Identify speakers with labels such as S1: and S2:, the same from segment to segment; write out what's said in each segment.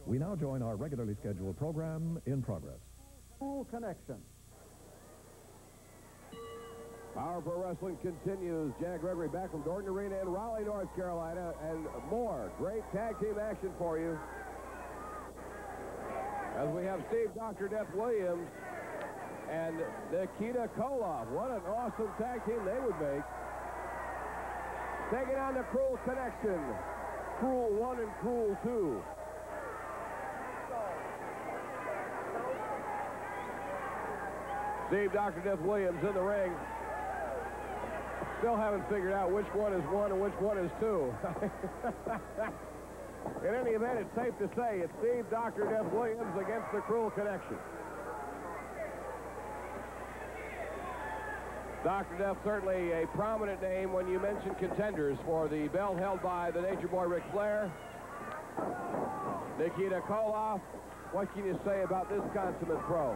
S1: We now join our regularly scheduled program in progress.
S2: Full connection.
S3: Power Pro Wrestling continues. Jack Gregory back from Dorton Arena in Raleigh, North Carolina, and more great tag team action for you. As we have Steve Dr. Death Williams and Nikita Koloff. What an awesome tag team they would make. Taking on the Cruel Connection. Cruel 1 and Cruel 2. Steve Dr. Death Williams in the ring. Still haven't figured out which one is 1 and which one is 2. In any event, it's safe to say it's Steve Dr. Death Williams against the Cruel Connection. Dr. Death, certainly a prominent name when you mention contenders for the belt held by the Nature Boy Ric Flair. Nikita Koloff, what can you say about this consummate pro?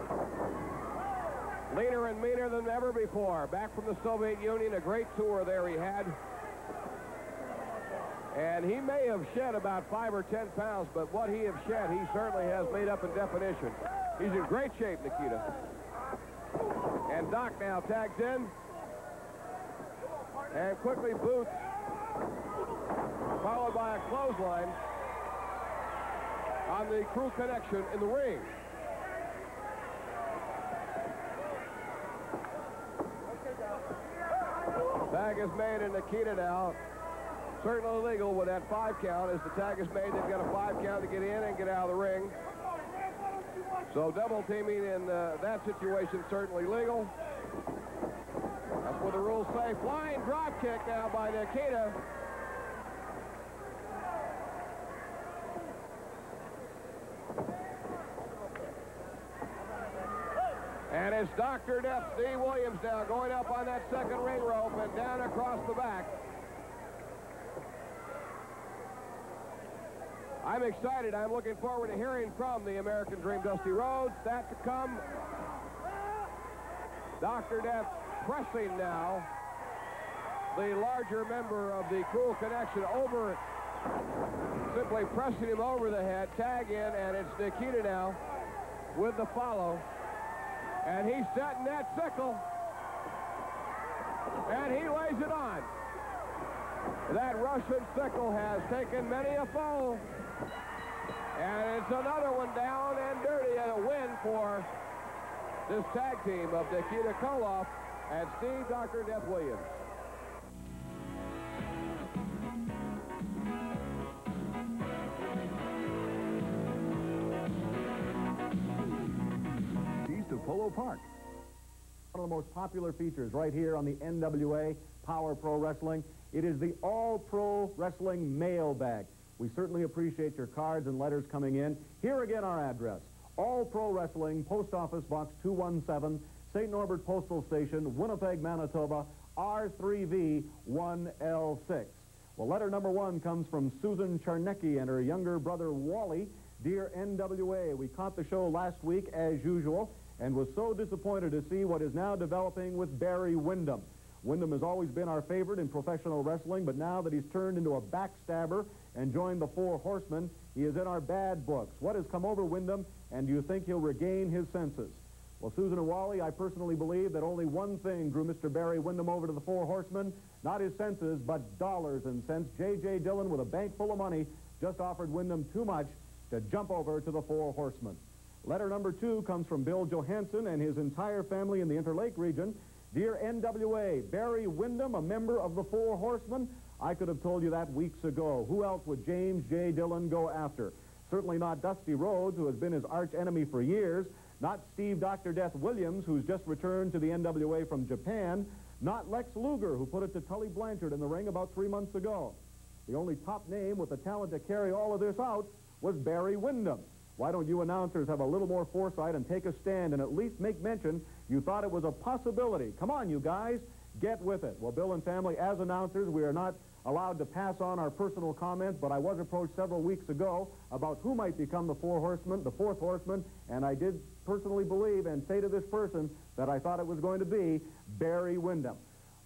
S3: Leaner and meaner than ever before. Back from the Soviet Union, a great tour there he had. And he may have shed about 5 or 10 pounds, but what he has shed, he certainly has made up in definition. He's in great shape, Nikita. And Doc now tags in. And quickly boots. Followed by a clothesline on the Cruel Connection in the ring. Tag is made in Nikita now. Certainly illegal with that 5 count. As the tag is made, they've got a 5 count to get in and get out of the ring. So double teaming in that situation certainly legal. That's what the rules say. Flying drop kick now by Nikita. And it's Dr. Death, Steve Williams now going up on that second ring rope and down across the back. I'm excited. I'm looking forward to hearing from the American Dream, Dusty Rhodes. That to come. Dr. Death pressing now the larger member of the Cruel Connection over, simply pressing him over the head. Tag in, and it's Nikita now with the follow. And he's setting that sickle. And he lays it on. That Russian sickle has taken many a foe. And it's another one down and dirty, and a win for this tag team of Nikita Koloff and Steve Dr. Death Williams.
S2: To Polo Park. One of the most popular features right here on the NWA Power Pro Wrestling. It is the All Pro Wrestling Mailbag. We certainly appreciate your cards and letters coming in. Here again our address. All Pro Wrestling, Post Office Box 217, St. Norbert Postal Station, Winnipeg, Manitoba, R3V1L6. Well, letter number 1 comes from Susan Charnecki and her younger brother Wally. Dear NWA, we caught the show last week as usual and was so disappointed to see what is now developing with Barry Windham. Windham has always been our favorite in professional wrestling, but now that he's turned into a backstabber and joined the Four Horsemen, he is in our bad books. What has come over Windham, and do you think he'll regain his senses? Well, Susan and Wally, I personally believe that only one thing drew Mr. Barry Windham over to the Four Horsemen, not his senses, but dollars and cents. J.J. Dillon, with a bank full of money, just offered Windham too much to jump over to the Four Horsemen. Letter number 2 comes from Bill Johansson and his entire family in the Interlake region. Dear NWA, Barry Windham, a member of the Four Horsemen? I could have told you that weeks ago. Who else would James J. Dillon go after? Certainly not Dusty Rhodes, who has been his arch enemy for years. Not Steve Dr. Death Williams, who's just returned to the NWA from Japan. Not Lex Luger, who put it to Tully Blanchard in the ring about 3 months ago. The only top name with the talent to carry all of this out was Barry Windham. Why don't you announcers have a little more foresight and take a stand and at least make mention you thought it was a possibility? Come on, you guys, get with it. Well, Bill and family, as announcers, we are not allowed to pass on our personal comments, but I was approached several weeks ago about who might become the Four Horsemen, the Fourth Horseman, and I did personally believe and say to this person that I thought it was going to be Barry Windham.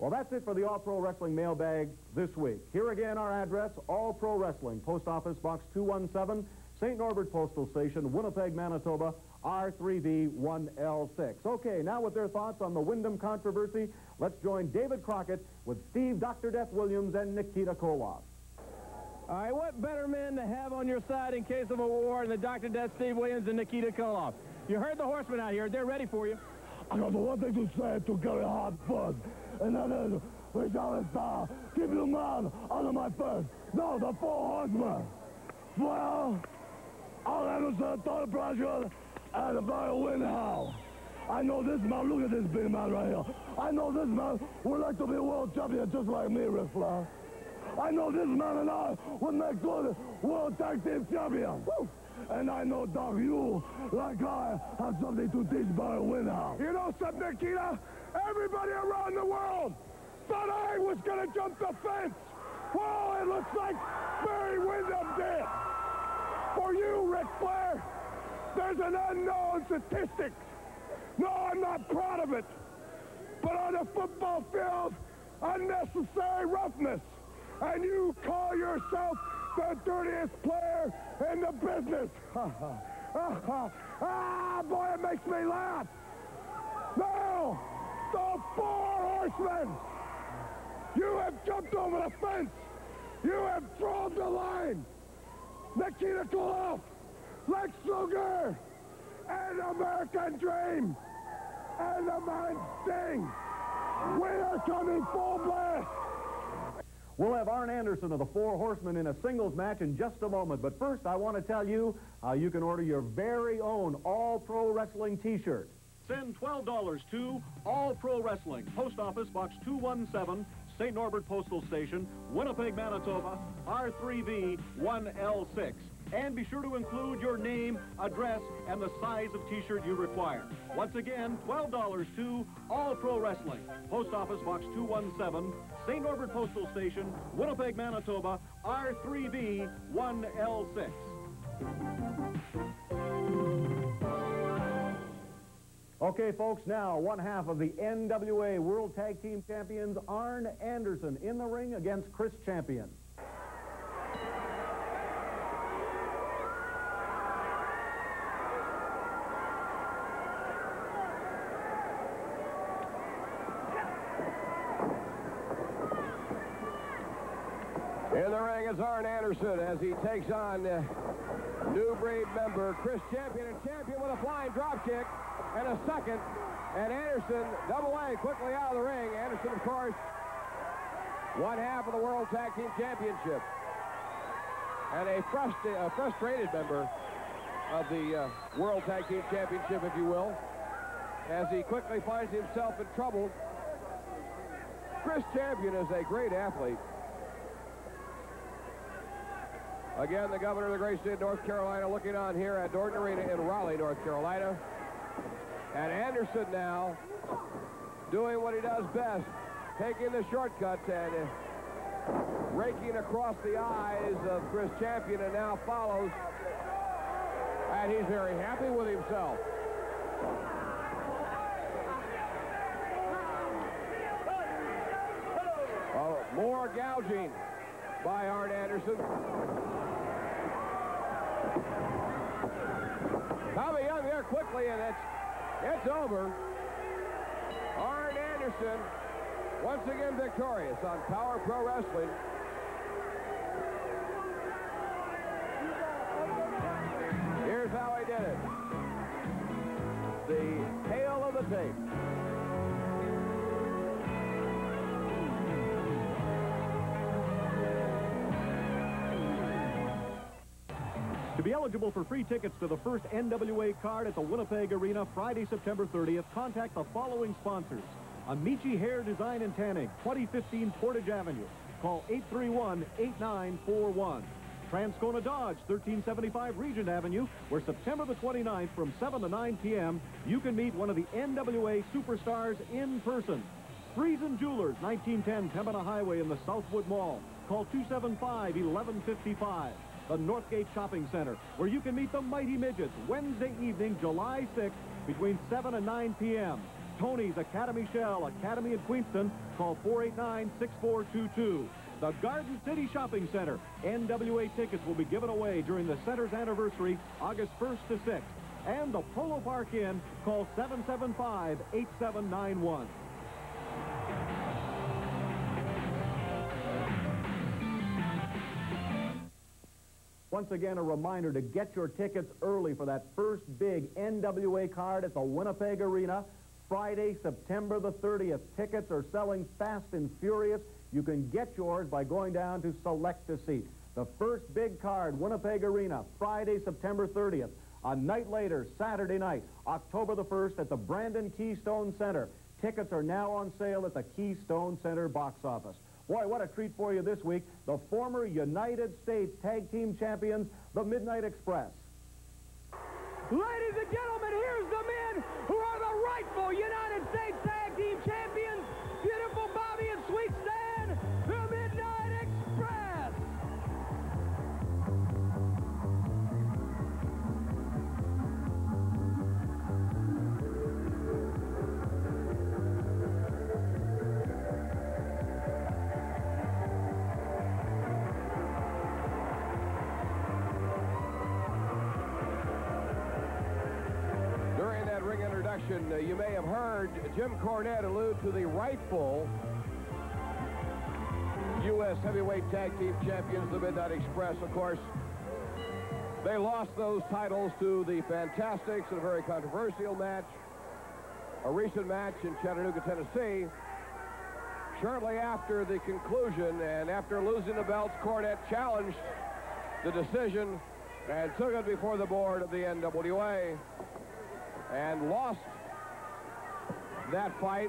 S2: Well, that's it for the All Pro Wrestling mailbag this week. Here again, our address, All Pro Wrestling, Post Office Box 217, St. Norbert Postal Station, Winnipeg, Manitoba, R3V1L6. Okay, now with their thoughts on the Wyndham controversy, let's join David Crockett with Steve Dr. Death Williams and Nikita Koloff.
S4: All right, what better men to have on your side in case of a war than the Dr. Death Steve Williams and Nikita Koloff? You heard the horsemen out here. They're ready for you.
S5: I got one thing to say to carry hard fun, and that is, we shall star, keep your man under my fist. No, the four horsemen. Well, I'll Anderson, Tony Bradshaw, and the very win how. I know this man, look at this big man right here. I know this man would like to be world champion just like me, Ric Flair. I know this man and I would make good world tag team champions. Woo! And I know, Doc, you, like I, have something to teach Barry Windhouse.
S3: You know something, Nikita? Everybody around the world thought I was going to jump the fence. Well, it looks like Barry Windham did. For you, Ric Flair, there's an unknown statistic. No, I'm not proud of it. But on a football field, unnecessary roughness. And you call yourself the dirtiest player in the business. Boy, it makes me laugh. Now, the four horsemen. You have jumped over the fence. You have drawn the line. Nikita Koloff, Lex Luger, and American Dream, and the man Sting. We are coming full blast.
S2: We'll have Arn Anderson of the Four Horsemen in a singles match in just a moment. But first, I want to tell you how you can order your very own All Pro Wrestling T-shirt.
S6: Send $12 to All Pro Wrestling, Post Office Box 217, St. Norbert Postal Station, Winnipeg, Manitoba, R3V1L6. And be sure to include your name, address, and the size of T-shirt you require. Once again, $12 to All Pro Wrestling, Post Office Box 217, St. Norbert Postal Station, Winnipeg, Manitoba, R3V1L6.
S2: Okay, folks, now one half of the NWA World Tag Team Champions, Arn Anderson, in the ring against Chris Champion.
S3: In the ring is Arn Anderson as he takes on new breed member Chris Champion, and Champion with a flying drop kick and a second. And Anderson, double A, quickly out of the ring. Anderson, of course, one half of the World Tag Team Championship. And a frustrated member of the World Tag Team Championship, if you will, as he quickly finds himself in trouble. Chris Champion is a great athlete. Again, the governor of the great state of North Carolina looking on here at Dorton Arena in Raleigh, North Carolina. And Anderson now doing what he does best, taking the shortcuts and raking across the eyes of Chris Champion, and now follows. And he's very happy with himself. More gouging by Arn Anderson. Tommy Young there quickly, and it's over. Arn Anderson once again victorious on Power Pro Wrestling. Here's how he did it. The tail of the tape.
S6: To be eligible for free tickets to the first NWA card at the Winnipeg Arena Friday, September 30th, contact the following sponsors. Amici Hair Design and Tanning, 2015 Portage Avenue. Call 831-8941. Transcona Dodge, 1375 Regent Avenue, where September the 29th from 7 to 9 p.m. you can meet one of the NWA superstars in person. Friesen Jewelers, 1910 Pembina Highway in the Southwood Mall. Call 275-1155. The Northgate Shopping Center, where you can meet the Mighty Midgets Wednesday evening, July 6th, between 7 and 9 p.m. Tony's Academy Shell, Academy in Queenston. Call 489-6422. The Garden City Shopping Center. NWA tickets will be given away during the center's anniversary, August 1st to 6th. And the Polo Park Inn. Call 775-8791.
S2: Once again, a reminder to get your tickets early for that first big NWA card at the Winnipeg Arena. Friday, September the 30th. Tickets are selling fast and furious. You can get yours by going down to select a seat. The first big card, Winnipeg Arena, Friday, September 30th. A night later, Saturday night, October the 1st at the Brandon Keystone Center. Tickets are now on sale at the Keystone Center box office. Boy, what a treat for you this week. The former United States Tag Team Champions, the Midnight Express.
S4: Ladies and gentlemen, here's the men who are the rightful United States Tag Team Champions. Beautiful Bobby and Sweet Stan, the Midnight Express.
S3: You may have heard Jim Cornette allude to the rightful U.S. Heavyweight Tag Team Champions, the Midnight Express. Of course, they lost those titles to the Fantastics in a very controversial match, a recent match in Chattanooga, Tennessee. Shortly after the conclusion and after losing the belts, Cornette challenged the decision and took it before the board of the NWA and lost that fight.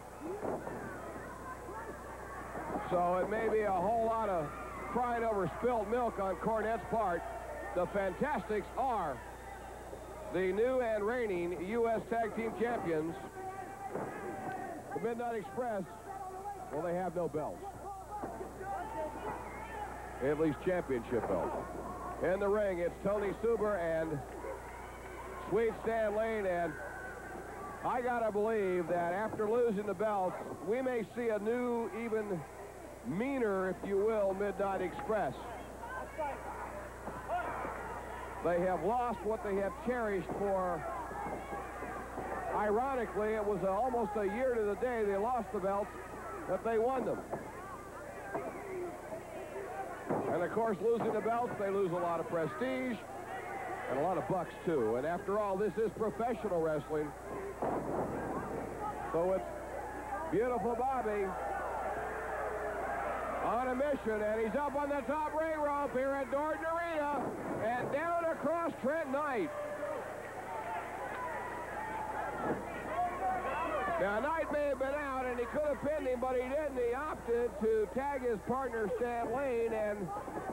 S3: So it may be a whole lot of crying over spilled milk on Cornette's part. The Fantastics are the new and reigning U.S. Tag Team Champions. The Midnight Express, well, they have no belts. At least championship belts. In the ring, it's Tony Suber and Sweet Stan Lane, and I gotta believe that after losing the belts, we may see a new, even meaner, if you will, Midnight Express. They have lost what they have cherished for, ironically, it was almost a year to the day they lost the belts, that they won them. And of course, losing the belts, they lose a lot of prestige and a lot of bucks, too. And after all, this is professional wrestling. So it's beautiful Bobby on a mission, and he's up on the top ring rope here at Dorton Arena, and down across Trent Knight. Now, Knight may have been out, and he could have pinned him, but he didn't. He opted to tag his partner, Stan Lane, and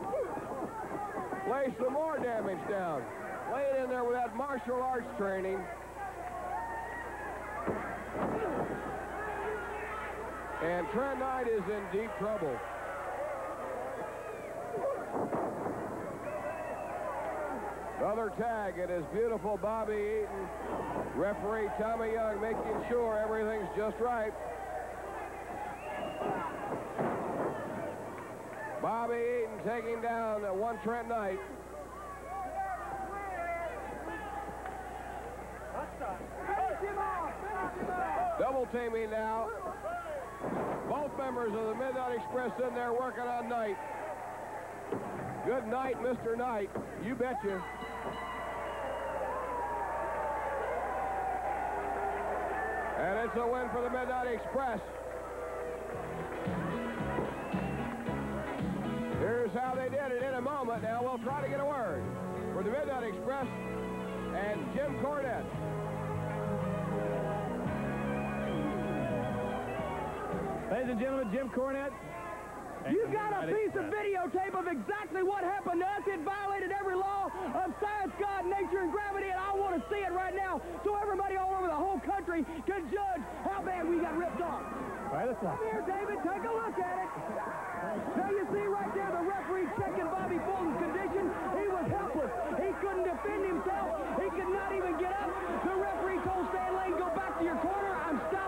S3: lay some more damage down. Laying in there with that martial arts training. And Trent Knight is in deep trouble. Another tag. It is beautiful Bobby Eaton. Referee Tommy Young making sure everything's just right. Bobby Eaton taking down one Trent Knight. Double teaming now. Both members of the Midnight Express in there working on Knight. Good night, Mr. Knight. You betcha. And it's a win for the Midnight Express. Here's how they did it in a moment. Now we'll try to get a word for the Midnight Express and Jim Cornette.
S4: Ladies and gentlemen, Jim Cornette.
S7: You got a piece of videotape of exactly what happened to us. It violated every law of science, God, nature, and gravity, and I want to see it right now so everybody all over the whole country can judge how bad we got ripped off.
S4: All right, let's
S7: Come here, David. Take a look at it. Now you see right there the referee checking Bobby Fulton's condition. He was helpless. He couldn't defend himself. He could not even get up. The referee told Stan Lane, go back to your corner. I'm stopping.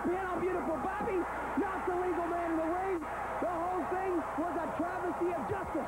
S7: pin on beautiful Bobby, not the legal man in the ring. The whole thing was a travesty of justice.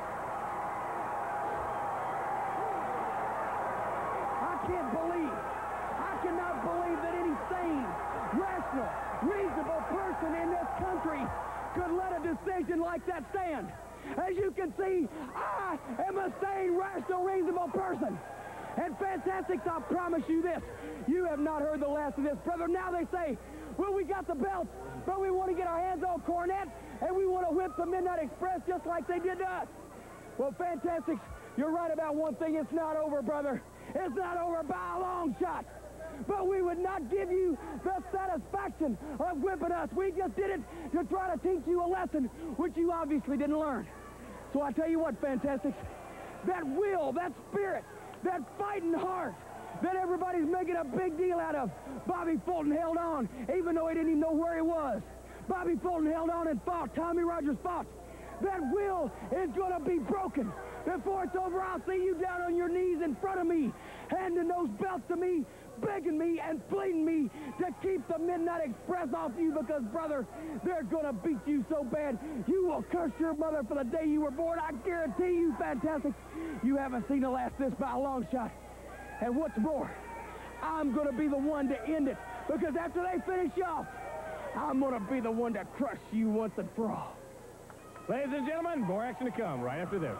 S7: I cannot believe that any sane, rational, reasonable person in this country could let a decision like that stand. As you can see, I am a sane, rational, reasonable person. And Fantastics, I promise you this, you have not heard the last of this, brother. Now they say, well, we got the belts, but we want to get our hands on Cornette, and we want to whip the Midnight Express just like they did to us. Well, Fantastics, you're right about one thing. It's not over, brother. It's not over by a long shot. But we would not give you the satisfaction of whipping us. We just did it to try to teach you a lesson, which you obviously didn't learn. So I tell you what, Fantastics, that will, that spirit, that fighting heart that everybody's making a big deal out of, Bobby Fulton held on, even though he didn't even know where he was. Bobby Fulton held on and fought. Tommy Rogers fought. That will is going to be broken. Before it's over, I'll see you down on your knees in front of me, handing those belts to me, begging me and pleading me to keep the Midnight Express off you because, brother, they're going to beat you so bad you will curse your mother for the day you were born. I guarantee you, Fantastics, you haven't seen the last of this by a long shot. And what's more, I'm going to be the one to end it because after they finish you off, I'm going to be the one to crush you once and for all.
S4: Ladies and gentlemen, more action to come right after this.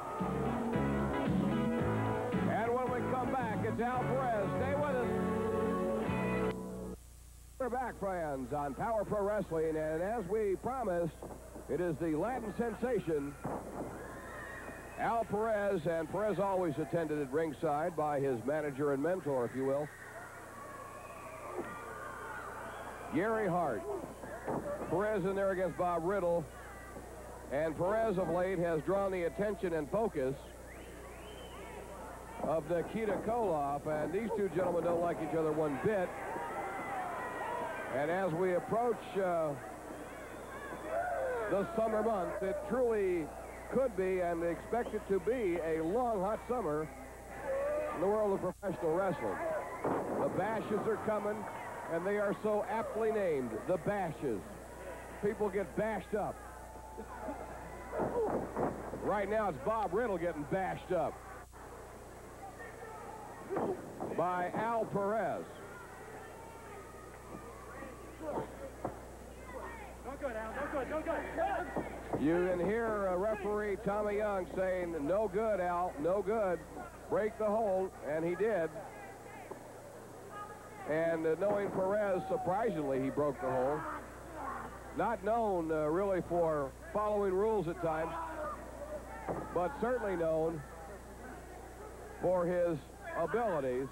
S3: And when we come back, it's Al Perez. Stay with us. We're back, friends, on Power Pro Wrestling, and as we promised, it is the Latin sensation, Al Perez, and Perez always attended at ringside by his manager and mentor, if you will, Gary Hart. Perez in there against Bob Riddle. And Perez of late has drawn the attention and focus of Nikita Koloff, and these two gentlemen don't like each other one bit. And as we approach the summer months, it truly could be and expect it to be a long, hot summer in the world of professional wrestling. The bashes are coming, and they are so aptly named, the bashes. People get bashed up. Right now, it's Bob Riddle getting bashed up by Al Perez.
S4: Don't go, Al. Don't go. Don't go.
S3: You can hear referee Tommy Young saying, no good, Al, no good. Break the hold, and he did. And knowing Perez, surprisingly, he broke the hold. Not known really for following rules at times, but certainly known for his abilities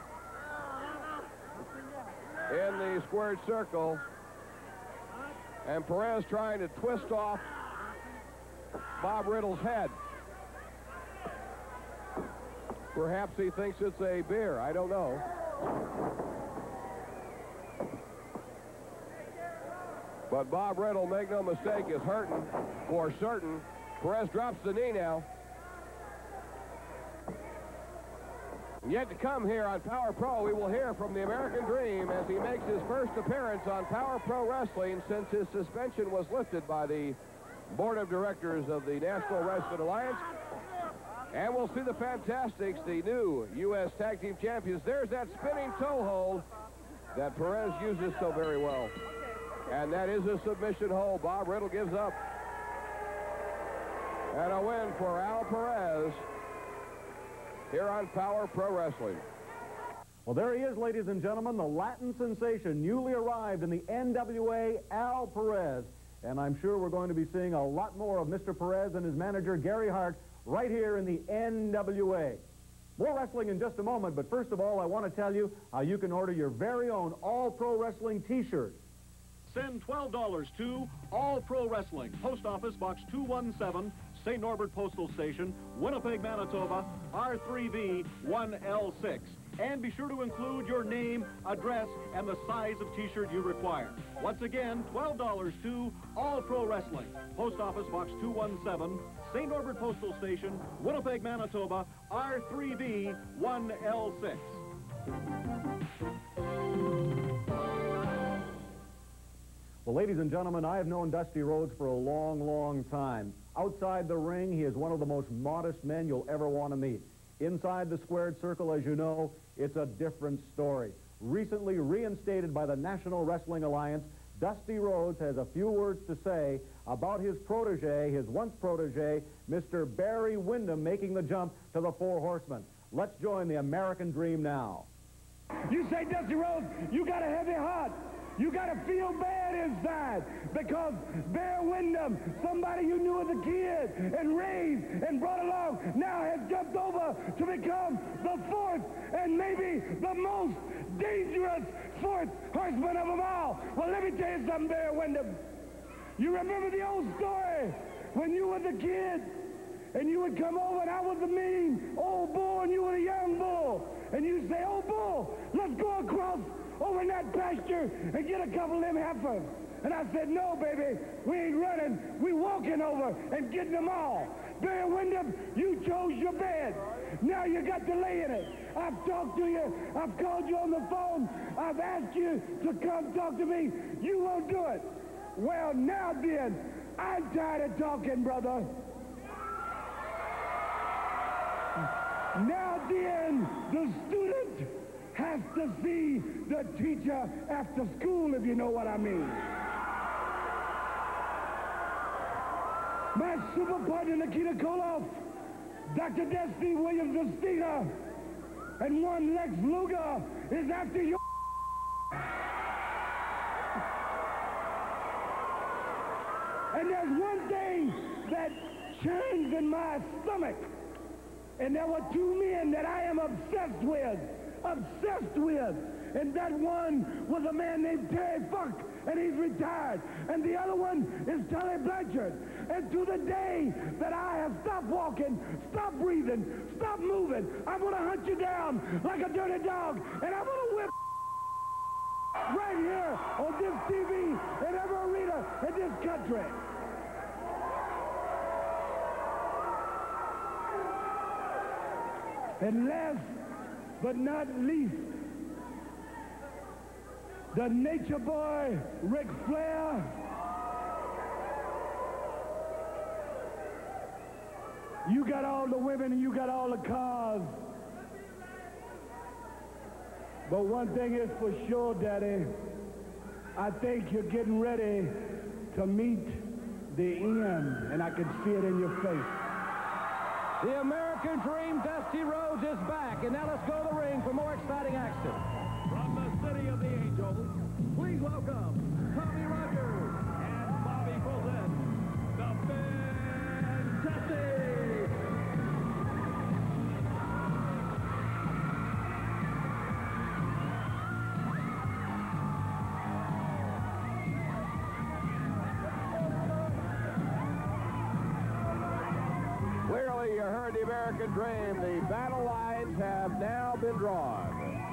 S3: in the squared circle. And Perez trying to twist off Bob Riddle's head. Perhaps he thinks it's a beer. I don't know. But Bob Riddle, make no mistake, is hurting for certain. Perez drops the knee now. And yet to come here on Power Pro, we will hear from the American Dream as he makes his first appearance on Power Pro Wrestling since his suspension was lifted by the Board of Directors of the National Wrestling Alliance. And we'll see the Fantastics, the new U.S. Tag Team Champions. There's that spinning toe hold that Perez uses so very well. And that is a submission hold. Bob Riddle gives up. And a win for Al Perez here on Power Pro Wrestling.
S6: Well, there he is, ladies and gentlemen, the Latin sensation, newly arrived in the NWA, Al Perez. And I'm sure we're going to be seeing a lot more of Mr. Perez and his manager, Gary Hart, right here in the NWA. More wrestling in just a moment, but first of all, I want to tell you how you can order your very own All Pro Wrestling t-shirt. Send $12 to All Pro Wrestling, Post Office Box 217, St. Norbert Postal Station, Winnipeg, Manitoba, R3V 1L6. And be sure to include your name, address, and the size of t-shirt you require. Once again, $12 to All Pro Wrestling, Post Office Box 217, St. Norbert Postal Station, Winnipeg, Manitoba, R3V 1L6.
S2: Well, ladies and gentlemen, I have known Dusty Rhodes for a long, long time. Outside the ring, he is one of the most modest men you'll ever want to meet. Inside the squared circle, as you know, it's a different story. Recently reinstated by the National Wrestling Alliance, Dusty Rhodes has a few words to say about his protege, his once protege, Mr. Barry Windham, making the jump to the Four Horsemen. Let's join the American Dream now.
S5: You say, Dusty Rhodes, you got a heavy heart. You got to feel bad inside because Barry Windham, somebody you knew as a kid and raised and brought along, now has jumped over to become the fourth and maybe the most dangerous fourth horseman of them all. Well, let me tell you something, Barry Windham. You remember the old story when you was a kid and you would come over and I was a mean old bull and you were a young bull. And you'd say, "Oh, bull, let's go across over in that pasture and get a couple of them heifers." And I said, "No, baby, we ain't running. We walking over and getting them all." Barry Windham, you chose your bed. Now you got to lay in it. I've talked to you. I've called you on the phone. I've asked you to come talk to me. You won't do it. Well, now then, I'm tired of talking, brother. Now then, the student has to see the teacher after school, if you know what I mean. My super partner, Nikita Koloff, Dr. Destiny Williams, the Stinger, and one Lex Luger is after you. And there's one thing that churns in my stomach. And there were two men that I am obsessed with. And that one was a man named Terry Funk, and he's retired. And the other one is Tully Blanchard. And to the day that I have stopped walking, stopped breathing, stopped moving, I'm going to hunt you down like a dirty dog, and I'm going to whip right here on this TV in every arena in this country. And last but not least, the nature boy, Ric Flair. You got all the women and you got all the cars. But one thing is for sure, Daddy, I think you're getting ready to meet the end, and I can see it in your face.
S6: The American Dream, Dusty Rhodes, is back. And now let's go to the ring for more exciting action. From the City of the Angels, please welcome Tommy Rogers and Bobby Fulton, the Fantastic.
S3: Clearly, you heard the American Dream. The battle lines have now been drawn.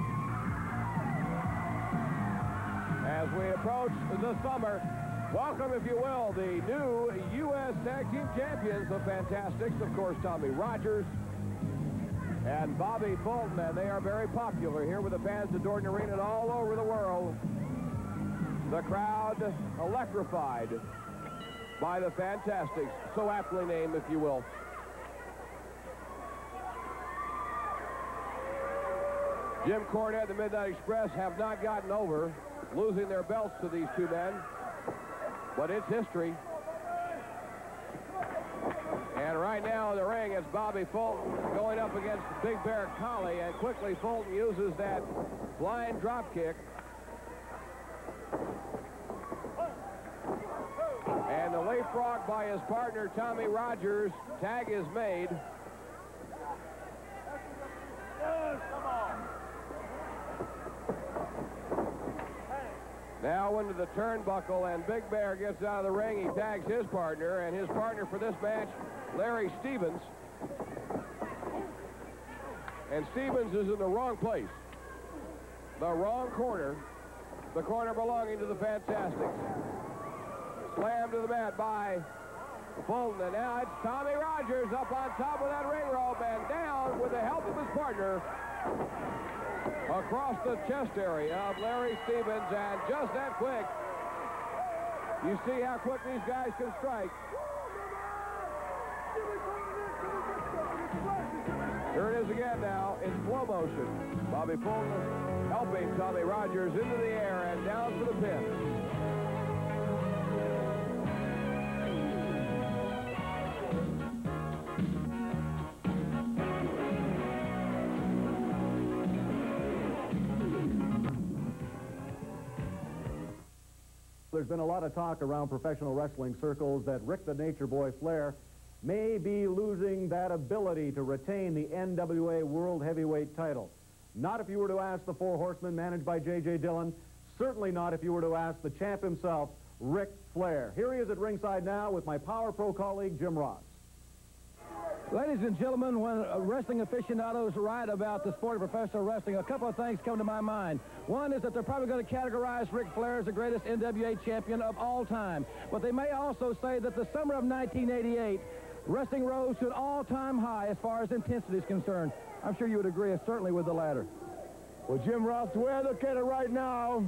S3: As we approach the summer, welcome, if you will, the new U.S. Tag Team Champions, the Fantastics, of course, Tommy Rogers and Bobby Fulton, and they are very popular here with the fans at Dorton Arena and all over the world. The crowd electrified by the Fantastics, so aptly named, if you will. Jim Cornette, the Midnight Express, have not gotten over losing their belts to these two men, but it's history. And right now in the ring, it's Bobby Fulton going up against Big Bear Collie, and quickly Fulton uses that flying drop kick. And the leapfrog by his partner, Tommy Rogers. Tag is made. Come on. Now into the turnbuckle, and Big Bear gets out of the ring. He tags his partner, and his partner for this match, Larry Stevens. And Stevens is in the wrong place. The wrong corner. The corner belonging to the Fantastics. Slammed to the mat by Fulton, and now it's Tommy Rogers up on top of that ring rope and down with the help of his partner across the chest area of Larry Stevens, and just that quick, You see how quick these guys can strike. Here it is again now in slow motion. Bobby Fulton helping Tommy Rogers into the air and down for the pin.
S2: There's been a lot of talk around professional wrestling circles that Rick the Nature Boy Flair may be losing that ability to retain the NWA World Heavyweight title. Not if you were to ask the Four Horsemen managed by J.J. Dillon. Certainly not if you were to ask the champ himself, Ric Flair. Here he is at ringside now with my Power Pro colleague, Jim Ross.
S7: Ladies and gentlemen, when wrestling aficionados write about the sport of professional wrestling, a couple of things come to my mind. One is that they're probably going to categorize Ric Flair as the greatest NWA champion of all time. But they may also say that the summer of 1988, wrestling rose to an all-time high as far as intensity is concerned. I'm sure you would agree, certainly with the latter.
S5: Well, Jim Ross, the way I look at it right now,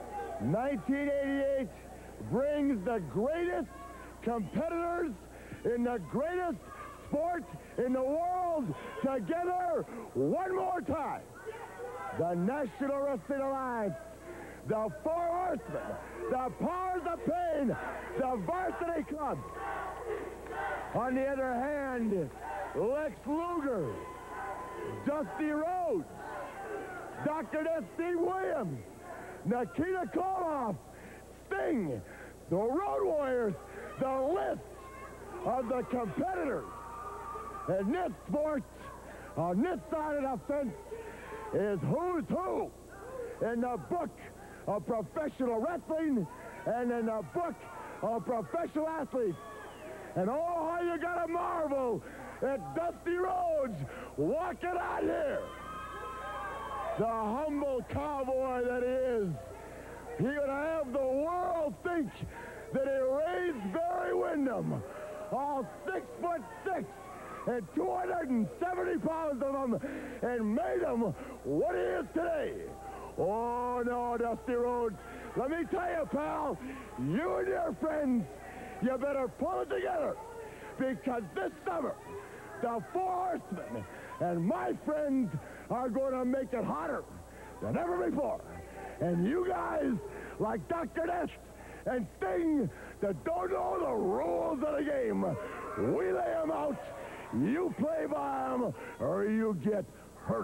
S5: 1988 brings the greatest competitors in the greatest sport in the world together one more time. The National Wrestling Alliance, the Four Horsemen, the Powers of Pain, the Varsity Club. On the other hand, Lex Luger, Dusty Rhodes, Dr. Steve Williams, Nikita Koloff, Sting, the Road Warriors, the list of the competitors. And this sport, on this side of the fence, is who's who in the book of professional wrestling and in the book of professional athletes. And oh, how you gotta marvel at Dusty Rhodes walking out here. The humble cowboy that he is. He's gonna have the world think that he raised Barry Windham, all 6'6", and 270 pounds of him, and made him what he is today. Oh, no, Dusty Rhodes. Let me tell you, pal, you and your friends, you better pull it together, because this summer, the Four Horsemen and my friends are going to make it hotter than ever before. And you guys, like Dr. Nest and Sting, that don't know the rules of the game, we lay them out. You play by them, or you get hurt.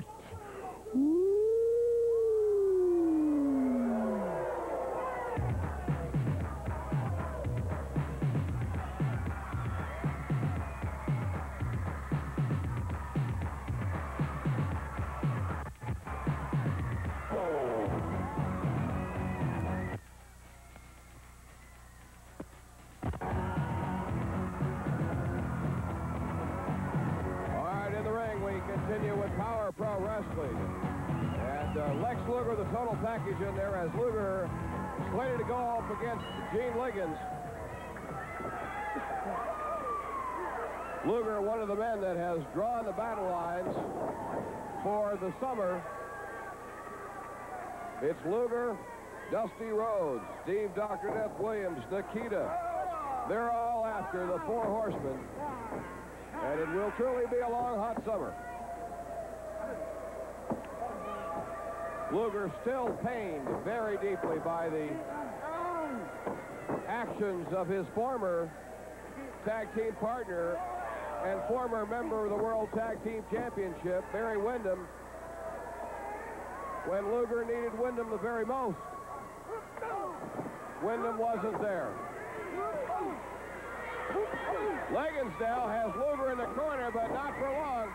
S3: Continue with Power Pro Wrestling. And Lex Luger, the total package in there, as Luger slated to go up against Gene Liggins. Luger, one of the men that has drawn the battle lines for the summer. It's Luger, Dusty Rhodes, Steve Dr. Death Williams, Nikita. They're all after the Four Horsemen. And it will truly be a long, hot summer. Luger still pained very deeply by the actions of his former tag team partner and former member of the World Tag Team Championship, Barry Windham, when Luger needed Windham the very most. Windham wasn't there. Liggins now has Luger in the corner, but not for long.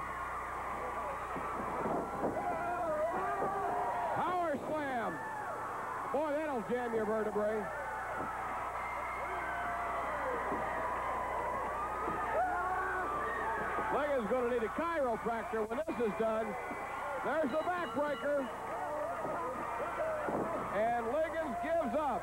S3: Power slam. Boy, that'll jam your vertebrae. Liggins is going to need a chiropractor when this is done. There's the backbreaker. And Liggins gives up.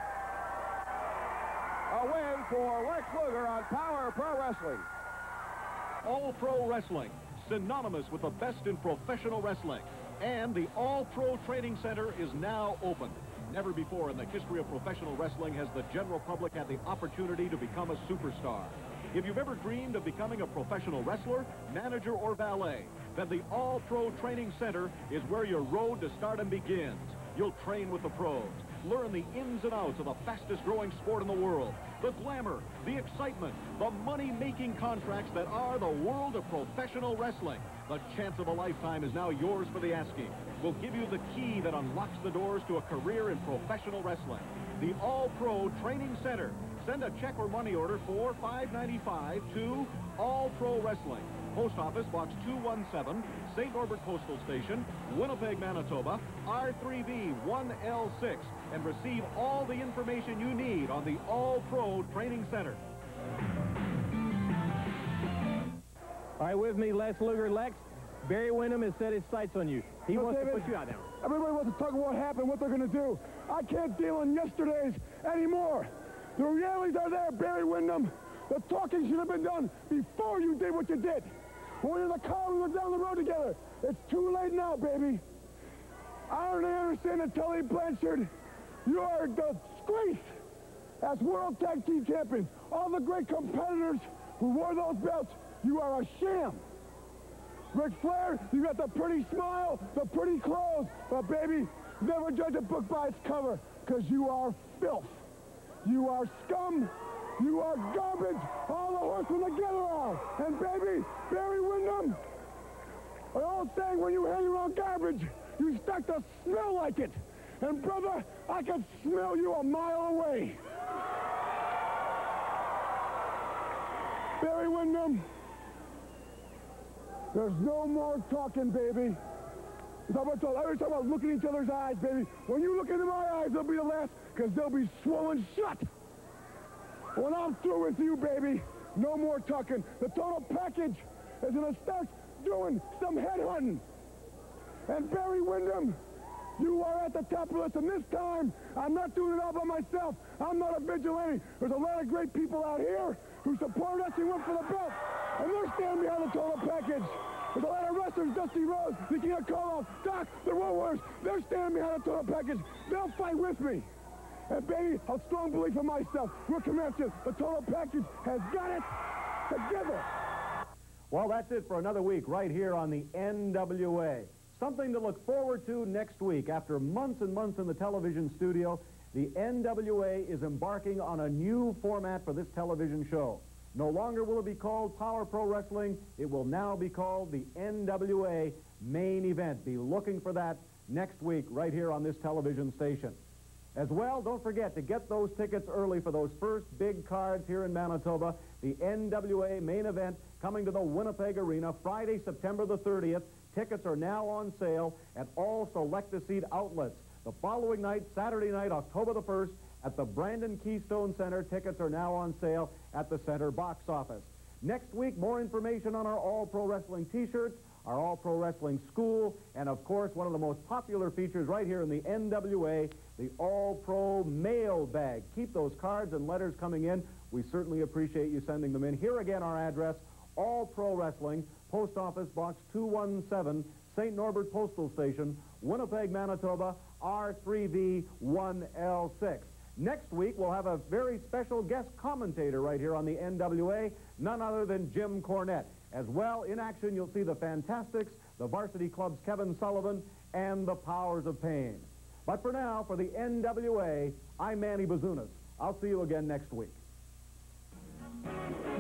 S3: A win for Lex Luger on Power Pro Wrestling.
S6: All Pro Wrestling, synonymous with the best in professional wrestling. And the All Pro Training Center is now open. Never before in the history of professional wrestling has the general public had the opportunity to become a superstar. If you've ever dreamed of becoming a professional wrestler, manager, or valet, then the All-Pro Training Center is where your road to stardom begins. You'll train with the pros, learn the ins and outs of the fastest-growing sport in the world, the glamour, the excitement, the money-making contracts that are the world of professional wrestling. The chance of a lifetime is now yours for the asking. We'll give you the key that unlocks the doors to a career in professional wrestling. The All-Pro Training Center. Send a check or money order for $5.95 to All-Pro Wrestling. Post Office, Box 217, St. Norbert Postal Station, Winnipeg, Manitoba, R3V1L6, and receive all the information you need on the All-Pro Training Center.
S7: All right, with me, Les Luger. Lex, Barry Windham has set his sights on you. He wants to put you out now.
S5: Everybody wants to talk about what happened, what they're going to do. I can't deal in yesterdays anymore. The realities are there, Barry Windham. The talking should have been done before you did what you did. When we were in the car, we went down the road together. It's too late now, baby. I don't understand that Tully Blanchard. You are the disgrace as World Tag Team Champions. All the great competitors who wore those belts, you are a sham. Ric Flair, you got the pretty smile, the pretty clothes, but baby, never judge a book by its cover, because you are filth. You are scum. You are garbage. All the horsemen together are. And baby, Barry Windham, an old saying, when you hang around garbage, you start to smell like it. And brother, I can smell you a mile away. Barry Windham, there's no more talking, baby. Every time about looking in each other's eyes, baby. When you look into my eyes, they'll be the last, because they'll be swollen shut. When I'm through with you, baby, no more talking. The total package is going to start doing some headhunting. And Barry Windham, you are at the top of the list. And this time, I'm not doing it all by myself. I'm not a vigilante. There's a lot of great people out here who support us and went for the belt. And they're standing behind the total package. There's a lot of wrestlers, Dusty Rhodes, the King of Call-Off, Doc, the Road Warriors. They're standing behind the total package. They'll fight with me. And baby, a strong belief in myself. We're commencing. The total package has got it together.
S2: Well, that's it for another week right here on the NWA. Something to look forward to next week. After months and months in the television studio, the NWA is embarking on a new format for this television show. No longer will it be called Power Pro Wrestling. It will now be called the NWA Main Event. Be looking for that next week right here on this television station. As well, don't forget to get those tickets early for those first big cards here in Manitoba. The NWA Main Event coming to the Winnipeg Arena Friday, September the 30th. Tickets are now on sale at all select-to-seat outlets. The following night, Saturday night, October the 1st, at the Brandon Keystone Center, tickets are now on sale at the center box office. Next week, more information on our All-Pro Wrestling T-shirts, our All-Pro Wrestling School, and of course, one of the most popular features right here in the NWA, the All-Pro Mail Bag. Keep those cards and letters coming in. We certainly appreciate you sending them in. Here again, our address, All-Pro Wrestling, Post Office Box 217, St. Norbert Postal Station, Winnipeg, Manitoba, R3V1L6. Next week, we'll have a very special guest commentator right here on the NWA, none other than Jim Cornette. As well, in action, you'll see the Fantastics, the Varsity Club's Kevin Sullivan, and the Powers of Pain. But for now, for the NWA, I'm Manny Bazunas. I'll see you again next week.